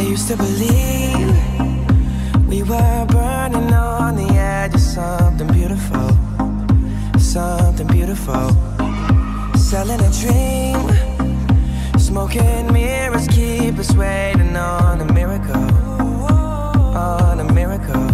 used to believe we were burning on the edge of something beautiful, something beautiful. Selling a dream, smoking mirrors keep us waiting on a miracle, on a miracle.